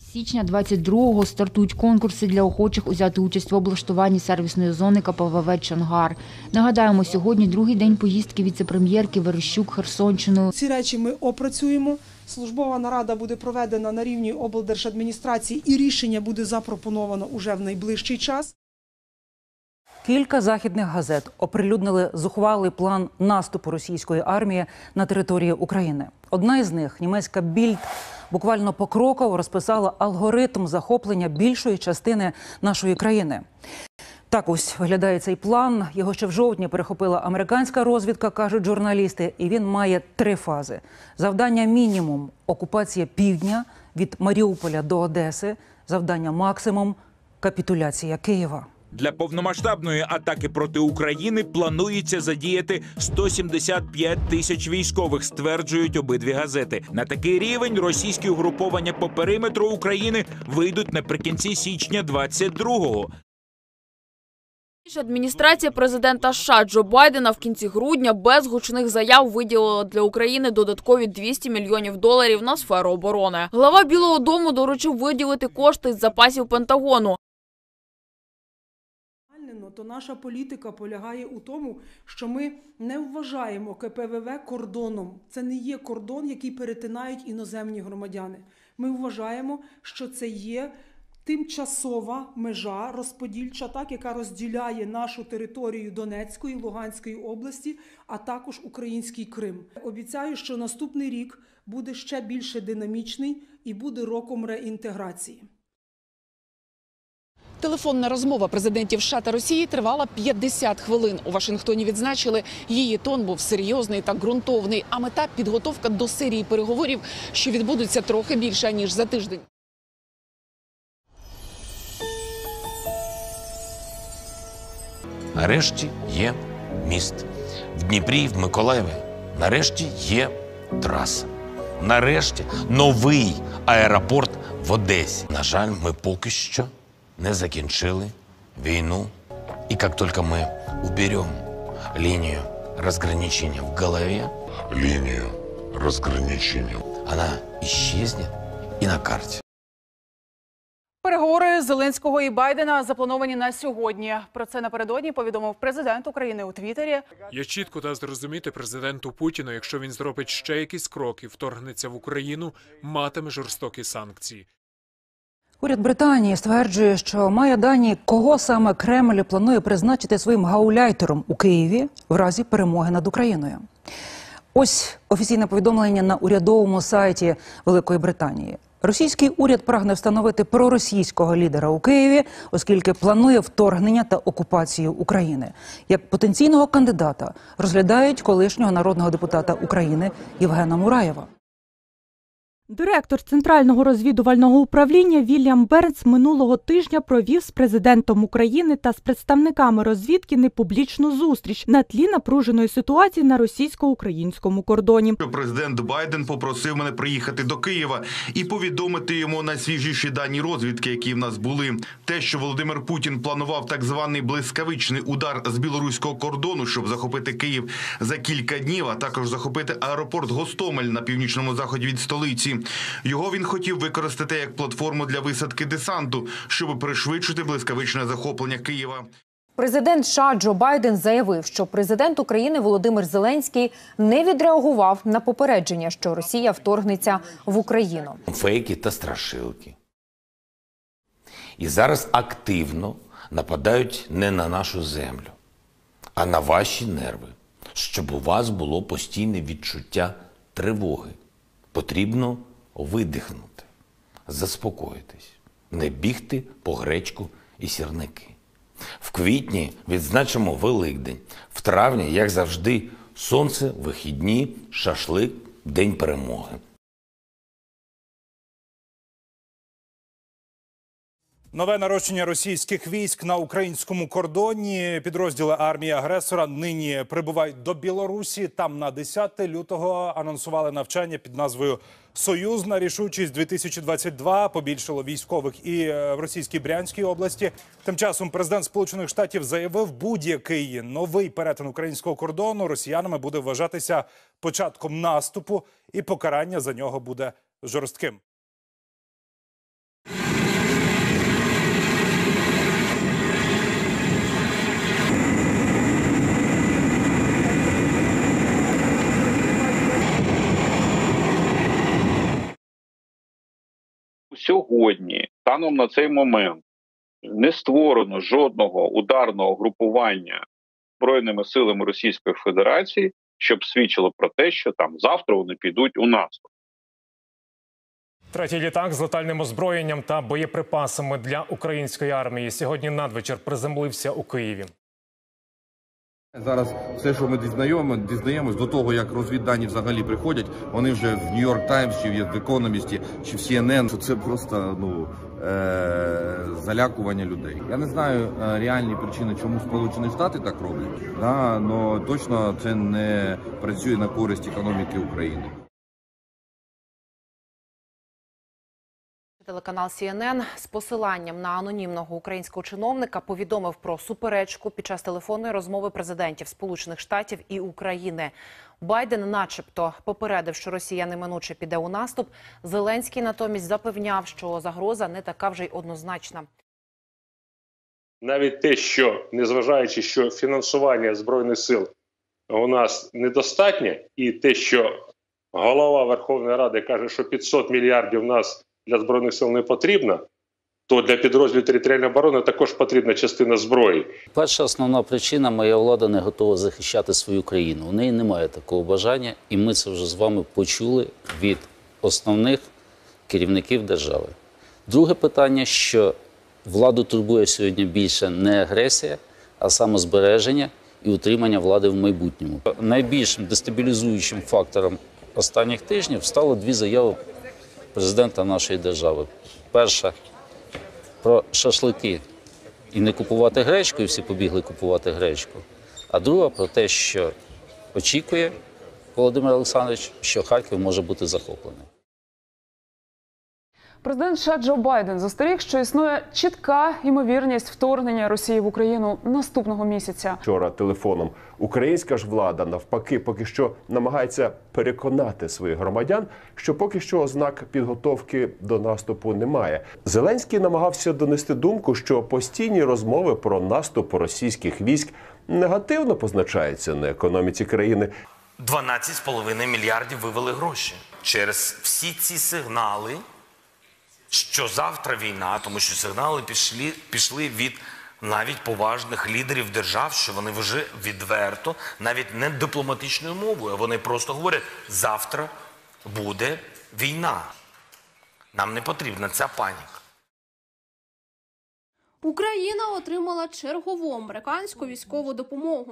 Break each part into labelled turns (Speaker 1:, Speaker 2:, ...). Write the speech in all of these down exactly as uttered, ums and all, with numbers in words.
Speaker 1: З січня двадцять другого стартують конкурси для охочих узяти участь в облаштуванні сервісної зони ка пе ве ве «Чонгар». Нагадаємо, сьогодні другий день поїздки віце-прем'єрки Верещук Херсонщиною.
Speaker 2: Ці речі ми опрацюємо. Службова нарада буде проведена на рівні облдержадміністрації і рішення буде запропоновано уже в найближчий час.
Speaker 3: Кілька західних газет оприлюднили зухвалий план наступу російської армії на території України. Одна із них, німецька «Більд», буквально покроково розписала алгоритм захоплення більшої частини нашої країни. Так ось виглядає цей план. Його ще в жовтні перехопила американська розвідка, кажуть журналісти, і він має три фази. Завдання мінімум – окупація півдня від Маріуполя до Одеси. Завдання максимум – капітуляція Києва.
Speaker 4: Для повномасштабної атаки проти України планується задіяти сто сімдесят п'ять тисяч військових, стверджують обидві газети. На такий рівень російські угруповання по периметру України вийдуть наприкінці січня двадцять другого.
Speaker 5: Адміністрація президента США Джо Байдена в кінці грудня без гучних заяв виділила для України додаткові двісті мільйонів доларів на сферу оборони. Глава Білого дому доручив виділити кошти з запасів Пентагону.
Speaker 2: То наша політика полягає у тому, що ми не вважаємо ка пе ве ве кордоном. Це не є кордон, який перетинають іноземні громадяни. Ми вважаємо, що це є тимчасова межа розподільча, так, яка розділяє нашу територію Донецької, Луганської області, а також український Крим. Обіцяю, що наступний рік буде ще більше динамічний і буде роком реінтеграції.
Speaker 6: Телефонна розмова президентів США та Росії тривала п'ятдесят хвилин. У Вашингтоні відзначили, її тон був серйозний та ґрунтовний, а мета – підготовка до серії переговорів, що відбудуться трохи більше, ніж за тиждень.
Speaker 7: Нарешті є міст. В Дніпрі, в Миколаєві. Нарешті є траса. Нарешті новий аеропорт в Одесі. На жаль, ми поки що не закінчили війну. И как только мы уберем линию разграничения в голове,
Speaker 8: линию разграничения,
Speaker 7: она исчезнет и на карте.
Speaker 9: Переговори Зеленського і Байдена заплановані на сьогодні. Про це напередодні повідомив президент України у Твіттері.
Speaker 10: Я чітко дав зрозуміти президенту Путіну, якщо він зробить ще якісь кроки, вторгнеться в Україну, матиме жорстокі санкції.
Speaker 3: Уряд Британії стверджує, що має дані, кого саме Кремль планує призначити своїм гауляйтером у Києві в разі перемоги над Україною. Ось офіційне повідомлення на урядовому сайті Великої Британії. Російський уряд прагне встановити проросійського лідера у Києві, оскільки планує вторгнення та окупацію України. Як потенційного кандидата розглядають колишнього народного депутата України Євгена Мураєва.
Speaker 11: Директор Центрального розвідувального управління Вільям Бернс минулого тижня провів з президентом України та з представниками розвідки непублічну зустріч на тлі напруженої ситуації на російсько-українському кордоні.
Speaker 12: Президент Байден попросив мене приїхати до Києва і повідомити йому найсвіжіші дані розвідки, які в нас були. Те, що Володимир Путін планував так званий блискавичний удар з білоруського кордону, щоб захопити Київ за кілька днів, а також захопити аеропорт Гостомель на північному заході від столиці. Його він хотів використати як платформу для висадки десанту, щоб пришвидшити блискавичне захоплення Києва.
Speaker 13: Президент США Джо Байден заявив, що президент України Володимир Зеленський не відреагував на попередження, що Росія вторгнеться в Україну.
Speaker 7: Фейки та страшилки. І зараз активно нападають не на нашу землю, а на ваші нерви, щоб у вас було постійне відчуття тривоги. Потрібно видихнути, заспокоїтись, не бігти по гречку і сірники. В квітні відзначимо Великдень, в травні, як завжди, сонце, вихідні, шашлик, День перемоги.
Speaker 14: Нове нарощення російських військ на українському кордоні. Підрозділи армії агресора нині прибувають до Білорусі. Там на десяте лютого анонсували навчання під назвою «Союзна рішучість дві тисячі двадцять два». Побільшало військових і в російській Брянській області. Тим часом президент Сполучених Штатів заявив, будь-який новий перетин українського кордону росіянами буде вважатися початком наступу і покарання за нього буде жорстким.
Speaker 15: сьогодні, станом на цей момент, не створено жодного ударного групування Збройними силами Російської Федерації, щоб свідчило про те, що там завтра вони підуть у наступ.
Speaker 16: Третій літак з летальним озброєнням та боєприпасами для української армії сьогодні надвечір приземлився у Києві.
Speaker 17: Зараз все, що ми дізнаємо, дізнаємось до того, як розвіддані взагалі приходять, вони вже в Нью-Йорк Таймс, чи в Економісті, чи в Сі Ен Ен. Це просто ну, е- залякування людей. Я не знаю е- реальні причини, чому Сполучені Штати так роблять, да, але точно це не працює на користь економіки України.
Speaker 18: Телеканал Сі Ен Ен з посиланням на анонімного українського чиновника повідомив про суперечку під час телефонної розмови президентів Сполучених Штатів і України. Байден начебто попередив, що Росія неминуче піде у наступ. Зеленський натомість запевняв, що загроза не така вже й однозначна.
Speaker 19: Навіть те, що, незважаючи, що фінансування Збройних сил у нас недостатнє, і те, що голова Верховної Ради каже, що п'ятсот мільярдів у нас для Збройних сил не потрібно, то для підрозділів територіальної оборони також потрібна частина зброї.
Speaker 20: Перша основна причина – моя влада не готова захищати свою країну. У неї немає такого бажання, і ми це вже з вами почули від основних керівників держави. Друге питання, що владу турбує сьогодні більше не агресія, а самозбереження і утримання влади в майбутньому. Найбільш дестабілізуючим фактором останніх тижнів стало дві заяви президента нашої держави. Перша – про шашлики і не купувати гречку, і всі побігли купувати гречку. А друга – про те, що очікує Володимир Олександрович, що Харків може бути захоплений.
Speaker 9: Президент США Джо Байден застеріг, що існує чітка ймовірність вторгнення Росії в Україну наступного місяця.
Speaker 21: Вчора телефоном українська ж влада навпаки поки що намагається переконати своїх громадян, що поки що ознак підготовки до наступу немає. Зеленський намагався донести думку, що постійні розмови про наступ російських військ негативно позначаються на економіці країни.
Speaker 7: дванадцять з половиною мільярдів вивели гроші. Через всі ці сигнали, що завтра війна, тому що сигнали пішли, пішли від навіть поважних лідерів держав, що вони вже відверто, навіть не дипломатичною мовою, а вони просто говорять, завтра буде війна. Нам не потрібна ця паніка.
Speaker 22: Україна отримала чергову американську військову допомогу.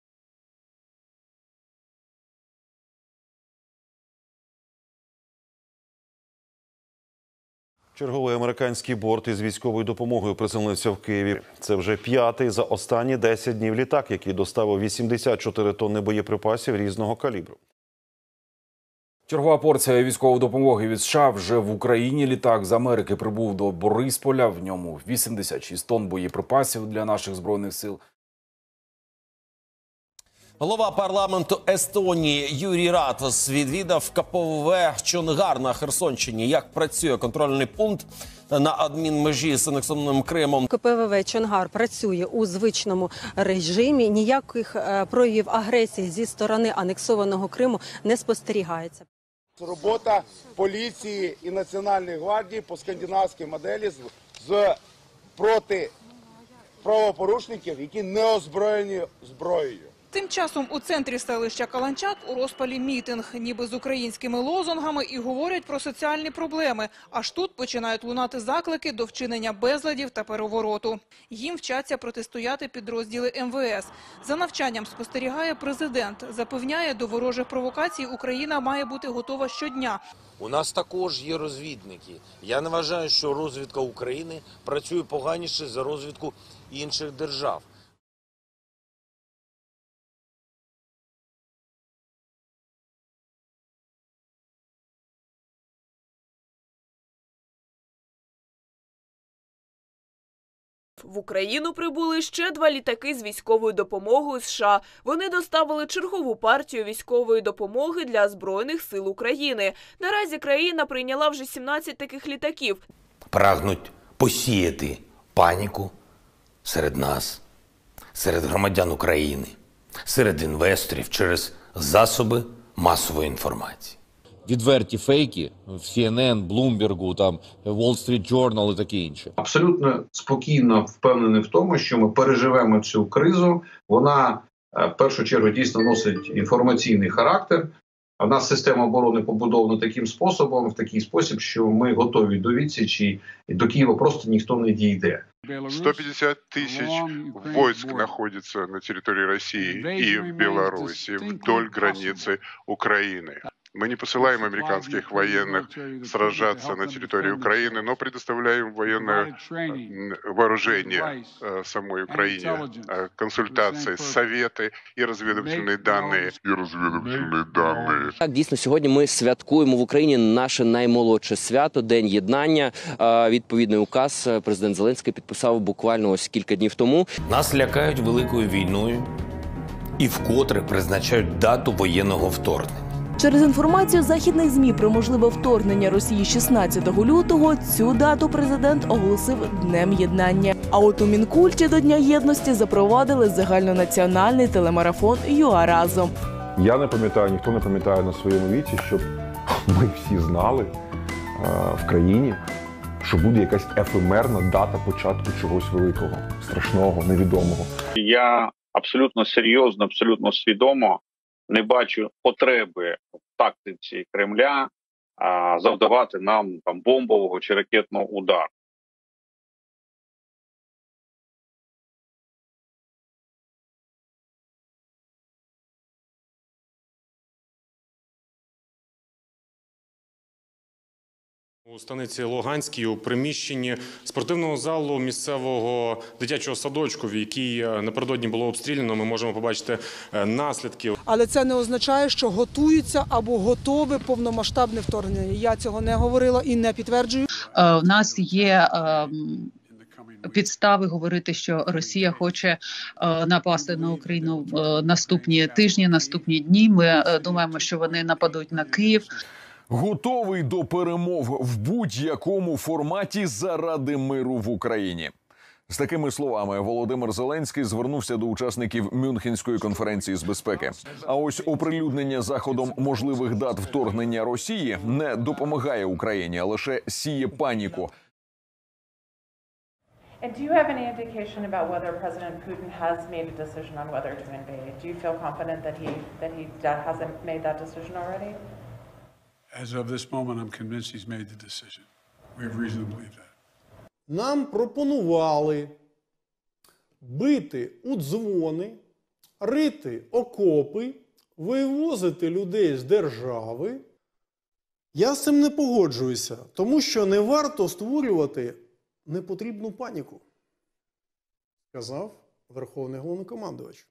Speaker 23: Черговий американський борт із військовою допомогою приземлився в Києві. Це вже п'ятий за останні десять днів літак, який доставив вісімдесят чотири тонни боєприпасів різного калібру.
Speaker 24: Чергова порція військової допомоги від США вже в Україні. Літак з Америки прибув до Борисполя. В ньому вісімдесят шість тонн боєприпасів для наших Збройних сил.
Speaker 25: Голова парламенту Естонії Юрій Ратос відвідав ка пе ве ве Чонгар на Херсонщині. Як працює контрольний пункт на адмінмежі з анексованим Кримом?
Speaker 26: ка пе ве ве Чонгар працює у звичному режимі. Ніяких проявів агресії зі сторони анексованого Криму не спостерігається.
Speaker 27: Робота поліції і Національної гвардії по скандинавській моделі з проти правопорушників, які не озброєні зброєю.
Speaker 28: Тим часом у центрі селища Каланчак у розпалі мітинг, ніби з українськими лозунгами, і говорять про соціальні проблеми. Аж тут починають лунати заклики до вчинення безладів та перевороту. Їм вчаться протистояти підрозділи ем ве ес. За навчанням спостерігає президент. Запевняє, до ворожих провокацій Україна має бути готова щодня.
Speaker 29: У нас також є розвідники. Я не вважаю, що розвідка України працює поганіше за розвідку інших держав.
Speaker 5: В Україну прибули ще два літаки з військовою допомогою США. Вони доставили чергову партію військової допомоги для Збройних сил України. Наразі країна прийняла вже сімнадцять таких літаків.
Speaker 7: Прагнуть посіяти паніку серед нас, серед громадян України, серед інвесторів через засоби масової інформації.
Speaker 1: відверті фейки в Сі Ен Ен, Bloomberg, там Wall Street Journal і таке інше.
Speaker 2: Абсолютно спокійно впевнений в тому, що ми переживемо цю кризу. Вона в першу чергу дійсно носить інформаційний характер. У нас система оборони побудована таким способом, в такий спосіб, що ми готові до відсічі, і до Києва просто ніхто не дійде.
Speaker 3: сто пятьдесят тысяч войск находится на территории России и в Беларуси вдоль границы Украины. Мы не посылаем американских военных сражаться на территории Украины, но предоставляем военное вооружение самой Украине, консультации, советы и разведывательные данные. И разведывательные данные.
Speaker 4: Так, дійсно, сьогодні ми святкуємо в Україні наше наймолодше свято – День єднання. Відповідний указ президент Зеленський підписав буквально ось кілька днів тому.
Speaker 7: Нас лякають великою війною і вкотре призначають дату воєнного вторгнення.
Speaker 6: Через інформацію західних ЗМІ про можливе вторгнення Росії шістнадцятого лютого цю дату президент оголосив Днем єднання. А от у Мінкульті до Дня єдності запровадили загальнонаціональний телемарафон «ЮА разом».
Speaker 8: Я не пам'ятаю, ніхто не пам'ятає на своєму віці, щоб ми всі знали е, в країні, що буде якась ефемерна дата початку чогось великого, страшного, невідомого.
Speaker 15: Я абсолютно серйозно, абсолютно свідомо не бачу потреби в тактиці Кремля а, завдавати нам там бомбового чи ракетного удару.
Speaker 16: У станиці Луганській у приміщенні спортивного залу місцевого дитячого садочку, в який напередодні було обстріляно, ми можемо побачити наслідки.
Speaker 10: Але це не означає, що готуються або готове повномасштабне вторгнення. Я цього не говорила і не підтверджую.
Speaker 11: У нас є підстави говорити, що Росія хоче напасти на Україну в наступні тижні, наступні дні. Ми думаємо, що вони нападуть на Київ.
Speaker 12: Готовий до перемов в будь-якому форматі заради миру в Україні. З такими словами Володимир Зеленський звернувся до учасників Мюнхенської конференції з безпеки. А ось оприлюднення Заходом можливих дат вторгнення Росії не допомагає Україні, а лише сіє паніку.
Speaker 30: And do you have any indication about whether President Putin has made a decision on whether to invade? Do you feel confident that he that he hasn't made that decision already?
Speaker 31: As of this moment, I'm convinced he's made the decision. We have reason to believe that.
Speaker 32: Нам пропонували бити у дзвони, рити окопи, вивозити людей з держави. Я з цим не погоджуюся, тому що не варто створювати непотрібну паніку, сказав Верховний Головнокомандувач.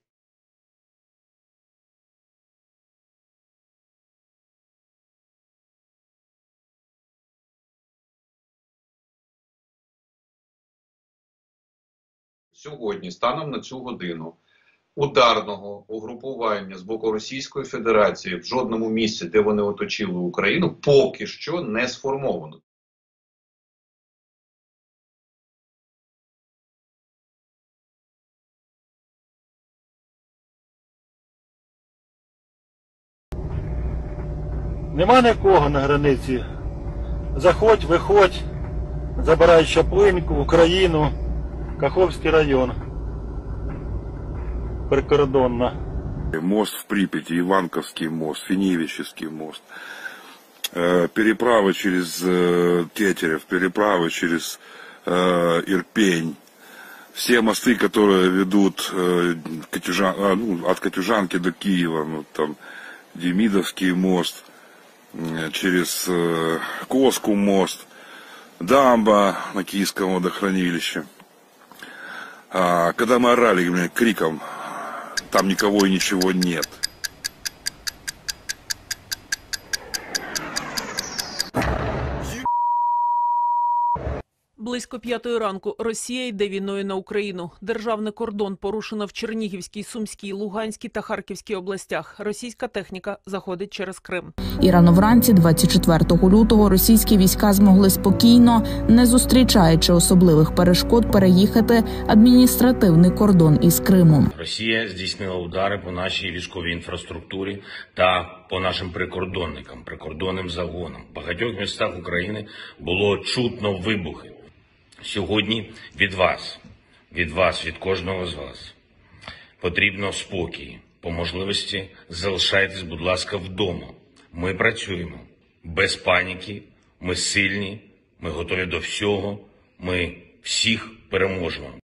Speaker 2: Сьогодні, станом на цю годину, ударного угрупування з боку Російської Федерації в жодному місці, де вони оточили Україну, поки що не сформовано.
Speaker 33: Нема нікого на границі. Заходь, виходь, забирай Чаплинку, Україну, Каховський район, прикордонна.
Speaker 34: Мост в Припяти, Иванковский мост, Финевический мост, переправы через Тетерев, переправы через Ирпень. Все мосты, которые ведут Катюжан, ну, от Катюжанки до Киева, ну, там Демидовский мост, через Коску мост, дамба на Киевском водохранилище. А когда мы орали криком, там никого и ничего нет.
Speaker 9: Близько п'ятої ранку Росія йде війною на Україну. Державний кордон порушено в Чернігівській, Сумській, Луганській та Харківській областях. Російська техніка заходить через Крим.
Speaker 13: І рано вранці двадцять четвертого лютого російські війська змогли спокійно, не зустрічаючи особливих перешкод, переїхати адміністративний кордон із Кримом.
Speaker 7: Росія здійснила удари по нашій військовій інфраструктурі та по нашим прикордонникам, прикордонним загонам. В багатьох містах України було чутно вибухи. Сьогодні від вас, від вас, від кожного з вас потрібно спокій. По можливості залишайтесь, будь ласка, вдома. Ми працюємо без паніки, ми сильні, ми готові до всього, ми всіх переможемо.